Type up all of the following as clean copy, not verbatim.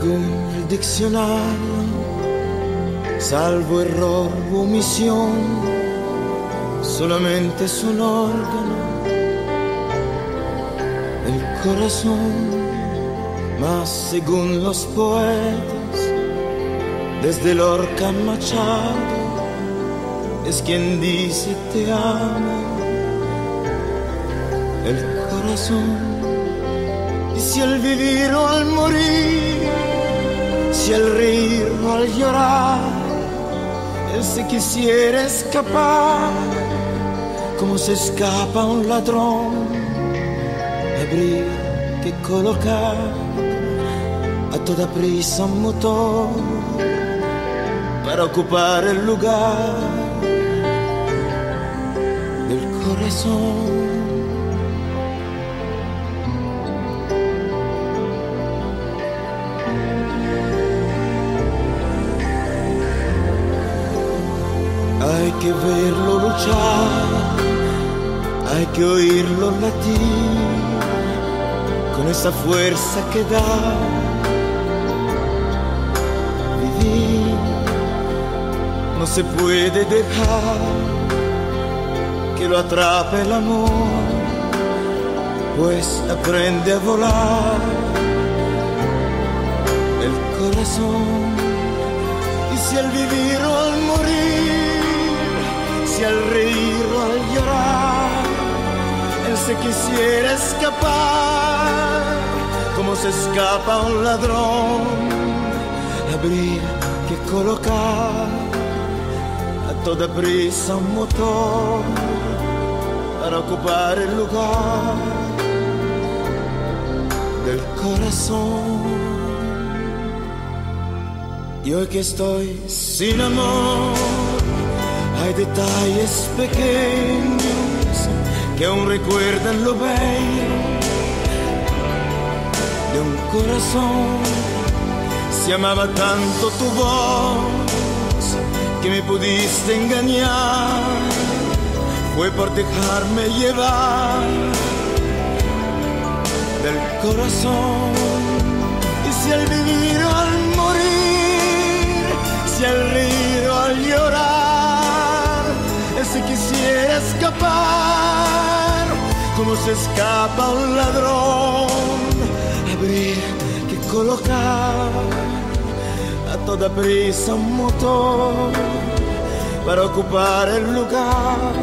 Según el diccionario, salvo error u omisión, solamente es un órgano, el corazón. Mas según los poetas, desde Lorca a Machado, es quien dice te amo, el corazón. Y si al vivir o al morir, si al reír o al llorar, él se quisiera escapar, como se escapa un ladrón, habría que colocar a toda prisa un motor para ocupar el lugar del corazón. Hay que verlo luchar, hay que oírlo latir, con esa fuerza que da vivir. No se puede dejar que lo atrape el amor, pues aprende a volar el corazón. Y si al vivir o al morir, si al reír o al llorar, él se quisiera escapar, como se escapa un ladrón, habría que colocar a toda prisa un motor para ocupar el lugar del corazón. Y hoy que estoy sin amor, hay detalles pequeños que aún recuerdan lo bello de un corazón. Si amaba tanto tu voz que me pudiste engañar, fue por dejarme llevar del corazón. Y si al vivir o al morir, si al reír o al llorar, él se quisiera escapar, como se escapa un ladrón, habría que colocar a toda prisa un motor para ocupar el lugar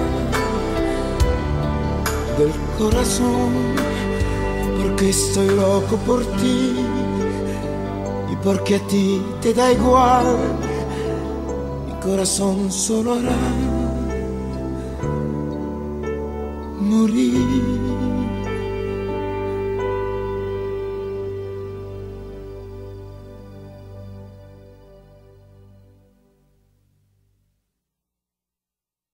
del corazón. Porque estoy loco por ti y porque a ti te da igual, mi corazón solo hará morir.